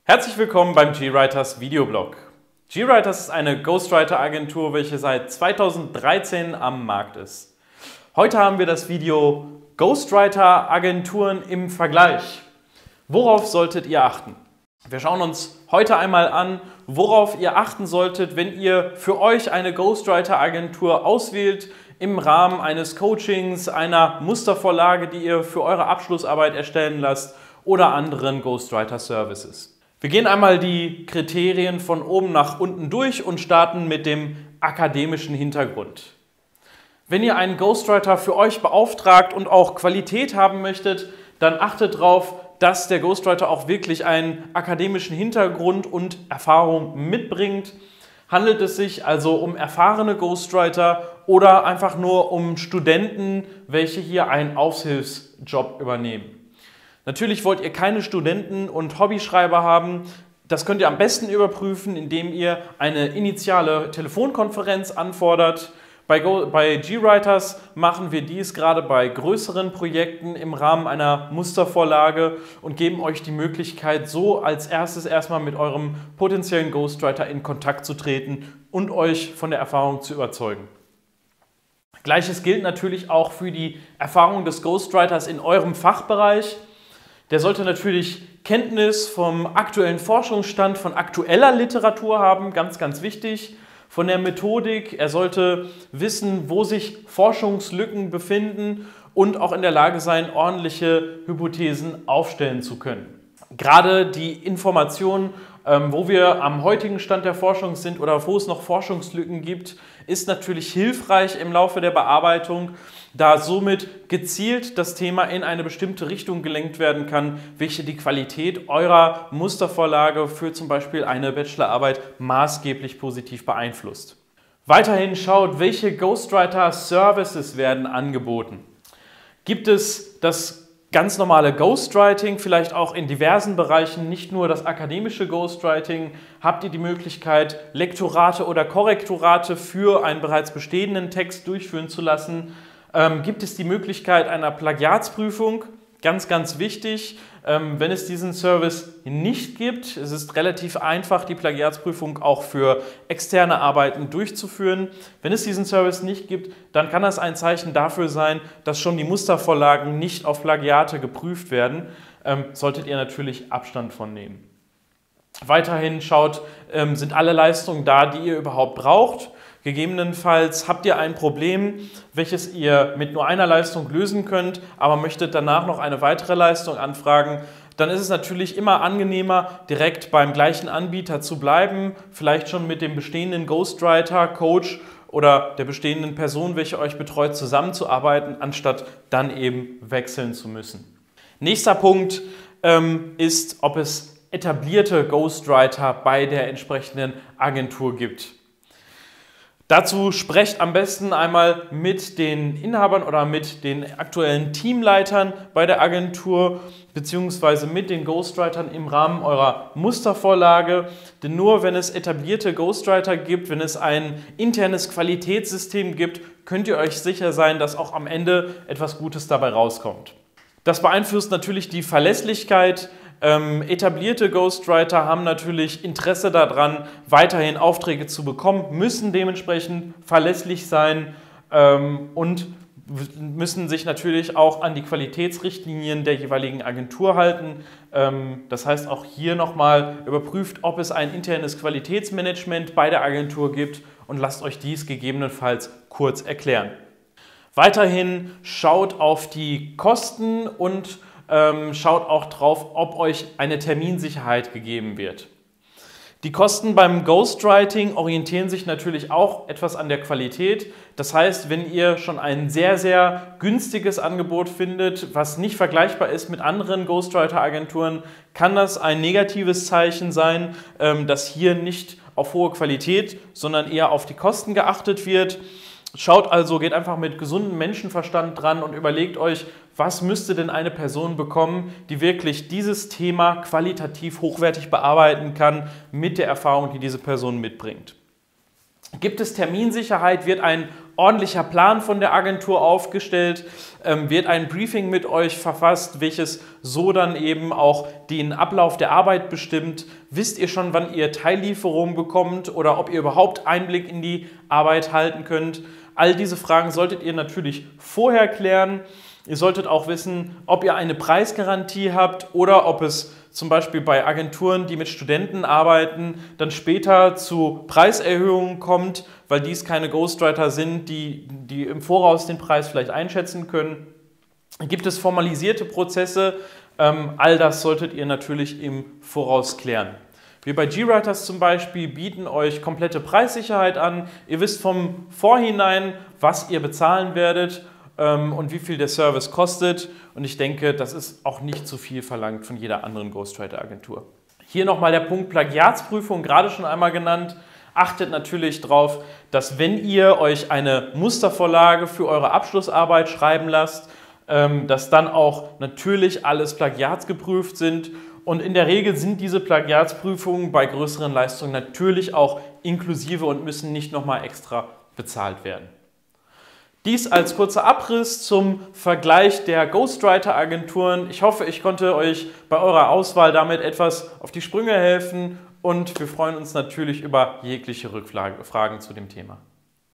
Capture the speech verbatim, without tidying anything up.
Herzlich willkommen beim GWriters Videoblog. GWriters ist eine Ghostwriter-Agentur, welche seit zweitausenddreizehn am Markt ist. Heute haben wir das Video Ghostwriter-Agenturen im Vergleich. Worauf solltet ihr achten? Wir schauen uns heute einmal an, worauf ihr achten solltet, wenn ihr für euch eine Ghostwriter-Agentur auswählt im Rahmen eines Coachings, einer Mustervorlage, die ihr für eure Abschlussarbeit erstellen lasst oder anderen Ghostwriter-Services. Wir gehen einmal die Kriterien von oben nach unten durch und starten mit dem akademischen Hintergrund. Wenn ihr einen Ghostwriter für euch beauftragt und auch Qualität haben möchtet, dann achtet darauf, dass der Ghostwriter auch wirklich einen akademischen Hintergrund und Erfahrung mitbringt. Handelt es sich also um erfahrene Ghostwriter oder einfach nur um Studenten, welche hier einen Aushilfsjob übernehmen? Natürlich wollt ihr keine Studenten und Hobbyschreiber haben. Das könnt ihr am besten überprüfen, indem ihr eine initiale Telefonkonferenz anfordert. Bei, Go bei GWriters machen wir dies gerade bei größeren Projekten im Rahmen einer Mustervorlage und geben euch die Möglichkeit, so als erstes erstmal mit eurem potenziellen Ghostwriter in Kontakt zu treten und euch von der Erfahrung zu überzeugen. Gleiches gilt natürlich auch für die Erfahrung des Ghostwriters in eurem Fachbereich. Der sollte natürlich Kenntnis vom aktuellen Forschungsstand, von aktueller Literatur haben, ganz, ganz wichtig. Von der Methodik, er sollte wissen, wo sich Forschungslücken befinden und auch in der Lage sein, ordentliche Hypothesen aufstellen zu können. Gerade die Information, wo wir am heutigen Stand der Forschung sind oder wo es noch Forschungslücken gibt, ist natürlich hilfreich im Laufe der Bearbeitung, da somit gezielt das Thema in eine bestimmte Richtung gelenkt werden kann, welche die Qualität eurer Mustervorlage für zum Beispiel eine Bachelorarbeit maßgeblich positiv beeinflusst. Weiterhin schaut, welche Ghostwriter-Services werden angeboten. Gibt es das ganz normale Ghostwriting, vielleicht auch in diversen Bereichen, nicht nur das akademische Ghostwriting? Habt ihr die Möglichkeit, Lektorate oder Korrektorate für einen bereits bestehenden Text durchführen zu lassen? Ähm, gibt es die Möglichkeit einer Plagiatsprüfung? Ganz, ganz wichtig, ähm, wenn es diesen Service nicht gibt, es ist relativ einfach, die Plagiatsprüfung auch für externe Arbeiten durchzuführen. Wenn es diesen Service nicht gibt, dann kann das ein Zeichen dafür sein, dass schon die Mustervorlagen nicht auf Plagiate geprüft werden. Ähm, solltet ihr natürlich Abstand von nehmen. Weiterhin schaut, ähm, sind alle Leistungen da, die ihr überhaupt braucht. Gegebenenfalls habt ihr ein Problem, welches ihr mit nur einer Leistung lösen könnt, aber möchtet danach noch eine weitere Leistung anfragen. Dann ist es natürlich immer angenehmer, direkt beim gleichen Anbieter zu bleiben, vielleicht schon mit dem bestehenden Ghostwriter, Coach oder der bestehenden Person, welche euch betreut, zusammenzuarbeiten, anstatt dann eben wechseln zu müssen. Nächster Punkt ähm, ist, ob es etablierte Ghostwriter bei der entsprechenden Agentur gibt. Dazu sprecht am besten einmal mit den Inhabern oder mit den aktuellen Teamleitern bei der Agentur beziehungsweise mit den Ghostwritern im Rahmen eurer Mustervorlage. Denn nur wenn es etablierte Ghostwriter gibt, wenn es ein internes Qualitätssystem gibt, könnt ihr euch sicher sein, dass auch am Ende etwas Gutes dabei rauskommt. Das beeinflusst natürlich die Verlässlichkeit. Ähm, etablierte Ghostwriter haben natürlich Interesse daran, weiterhin Aufträge zu bekommen, müssen dementsprechend verlässlich sein ähm, und müssen sich natürlich auch an die Qualitätsrichtlinien der jeweiligen Agentur halten. Ähm, das heißt, auch hier nochmal überprüft, ob es ein internes Qualitätsmanagement bei der Agentur gibt und lasst euch dies gegebenenfalls kurz erklären. Weiterhin schaut auf die Kosten und Ähm, schaut auch drauf, ob euch eine Terminsicherheit gegeben wird. Die Kosten beim Ghostwriting orientieren sich natürlich auch etwas an der Qualität. Das heißt, wenn ihr schon ein sehr, sehr günstiges Angebot findet, was nicht vergleichbar ist mit anderen Ghostwriter-Agenturen, kann das ein negatives Zeichen sein, ähm, dass hier nicht auf hohe Qualität, sondern eher auf die Kosten geachtet wird. Schaut also, geht einfach mit gesundem Menschenverstand dran und überlegt euch, was müsste denn eine Person bekommen, die wirklich dieses Thema qualitativ hochwertig bearbeiten kann mit der Erfahrung, die diese Person mitbringt. Gibt es Terminsicherheit, wird ein ordentlicher Plan von der Agentur aufgestellt, ähm, wird ein Briefing mit euch verfasst, welches so dann eben auch den Ablauf der Arbeit bestimmt. Wisst ihr schon, wann ihr Teillieferungen bekommt oder ob ihr überhaupt Einblick in die Arbeit halten könnt? All diese Fragen solltet ihr natürlich vorher klären. Ihr solltet auch wissen, ob ihr eine Preisgarantie habt oder ob es zum Beispiel bei Agenturen, die mit Studenten arbeiten, dann später zu Preiserhöhungen kommt, weil dies keine Ghostwriter sind, die, die im Voraus den Preis vielleicht einschätzen können. Gibt es formalisierte Prozesse? Ähm, all das solltet ihr natürlich im Voraus klären. Wir bei GWriters zum Beispiel bieten euch komplette Preissicherheit an. Ihr wisst vom Vorhinein, was ihr bezahlen werdet und wie viel der Service kostet. Und ich denke, das ist auch nicht zu viel verlangt von jeder anderen Ghostwriter-Agentur. Hier nochmal der Punkt Plagiatsprüfung, gerade schon einmal genannt. Achtet natürlich darauf, dass wenn ihr euch eine Mustervorlage für eure Abschlussarbeit schreiben lasst, dass dann auch natürlich alles plagiatsgeprüft sind. Und in der Regel sind diese Plagiatsprüfungen bei größeren Leistungen natürlich auch inklusive und müssen nicht nochmal extra bezahlt werden. Dies als kurzer Abriss zum Vergleich der Ghostwriter-Agenturen. Ich hoffe, ich konnte euch bei eurer Auswahl damit etwas auf die Sprünge helfen und wir freuen uns natürlich über jegliche Rückfragen zu dem Thema.